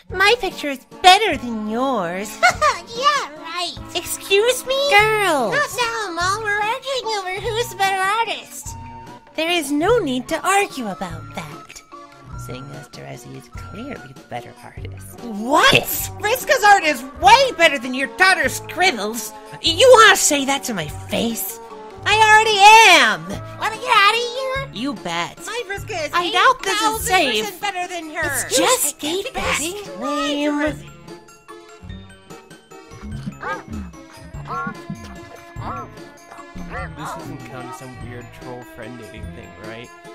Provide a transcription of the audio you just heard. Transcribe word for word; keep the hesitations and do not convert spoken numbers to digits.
My picture is better than yours. Yeah, right. Excuse me? Girls! Not now, Mom. We're arguing over who's the better artist. There is no need to argue about that, seeing as Terezi is clearly the better artist. What? Vriska's art is way better than your daughter's scribbles. You want to say that to my face? I already am. Want to get out of here? You bet. My Vriska is I doubt this is eight thousand percent safe. better than hers. It's just Skate skateboarding. Lame. This doesn't count as some weird troll friend dating thing, right?